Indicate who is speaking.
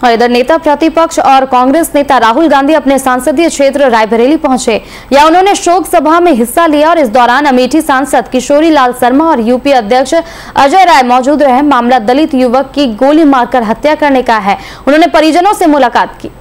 Speaker 1: और इधर नेता प्रतिपक्ष और कांग्रेस नेता राहुल गांधी अपने संसदीय क्षेत्र रायबरेली पहुंचे। या उन्होंने शोक सभा में हिस्सा लिया और इस दौरान अमेठी सांसद किशोरी लाल शर्मा और यूपी अध्यक्ष अजय राय मौजूद रहे। मामला दलित युवक की गोली मारकर हत्या करने का है। उन्होंने परिजनों से मुलाकात की।